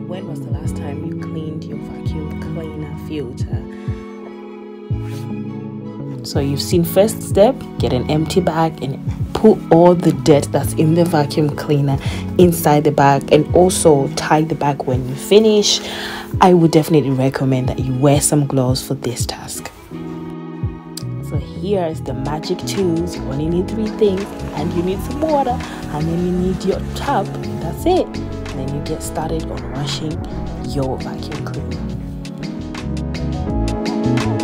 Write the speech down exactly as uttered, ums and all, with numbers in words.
when was the last time you cleaned your vacuum cleaner filter? So you've seen first step, get an empty bag and put all the dirt that's in the vacuum cleaner inside the bag, and also tie the bag when you finish. I would definitely recommend that you wear some gloves for this task. So here is the magic tools. You only need three things, and you need some water, and then you need your tub. That's it. And then you get started on washing your vacuum cleaner.